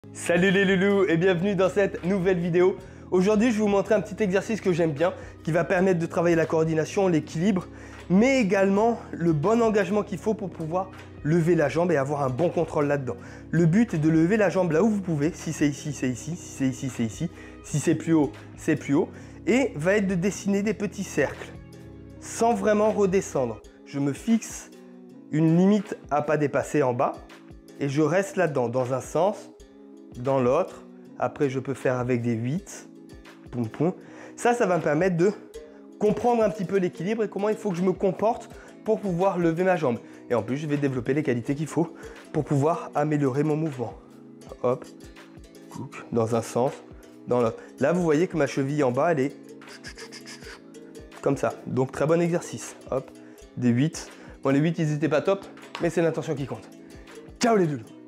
Salut les loulous et bienvenue dans cette nouvelle vidéo. Aujourd'hui, je vais vous montrer un petit exercice que j'aime bien, qui va permettre de travailler la coordination, l'équilibre, mais également le bon engagement qu'il faut pour pouvoir lever la jambe et avoir un bon contrôle là-dedans. Le but est de lever la jambe là où vous pouvez. Si c'est ici, c'est ici. Si c'est ici, c'est ici. Si c'est plus haut, c'est plus haut. Et va être de dessiner des petits cercles, sans vraiment redescendre. Je me fixe une limite à pas dépasser en bas et je reste là-dedans, dans un sens, dans l'autre. Après, je peux faire avec des 8. Poum, poum. Ça va me permettre de comprendre un petit peu l'équilibre et comment il faut que je me comporte pour pouvoir lever ma jambe. Et en plus, je vais développer les qualités qu'il faut pour pouvoir améliorer mon mouvement. Hop, dans un sens, dans l'autre. Là, vous voyez que ma cheville en bas, elle est comme ça. Donc, très bon exercice. Hop, des 8. Bon, les 8, ils n'étaient pas top, mais c'est l'intention qui compte. Ciao les loulous!